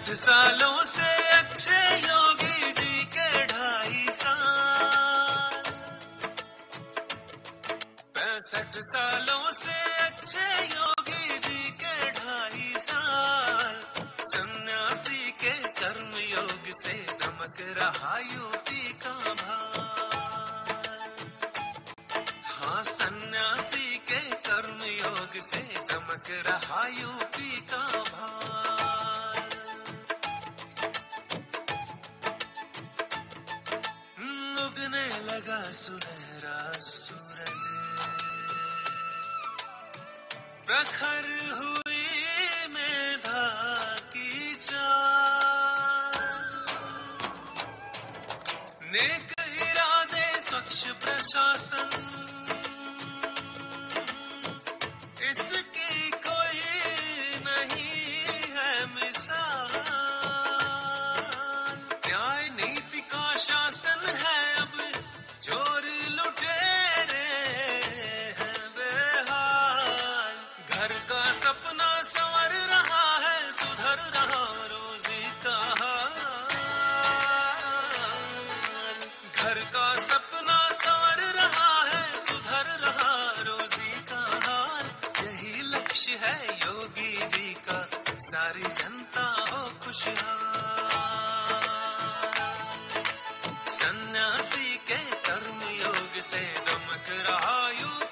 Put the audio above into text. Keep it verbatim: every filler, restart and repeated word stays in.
पैंसठ सालों से अच्छे योगी जी के ढाई साल, पैंसठ सालों से अच्छे योगी जी के ढाई साल, सन्यासी के कर्म योग से दमक रहा यूपी का भार। हाँ, सन्यासी के कर्म योग से दमक रहा यूपी का भार। उगने लगा सुनहरा सूरज, प्रखर हुई मेधा की चाल, नेक इरादे स्वच्छ प्रशासन, इसकी कोई नहीं है मिसाल। न्याय नीति का शासन है अब, चोर लुटेरे हैं बेहाल। घर का सपना संवर रहा है, सुधर रहा रोजी का हाल। घर का सपना संवर रहा है, सुधर रहा रोजी का हाल। यही लक्ष्य है योगी जी का, सारी जनता हो खुशहाल। सन्यासी के कर्म योग से दमक रहा यूपी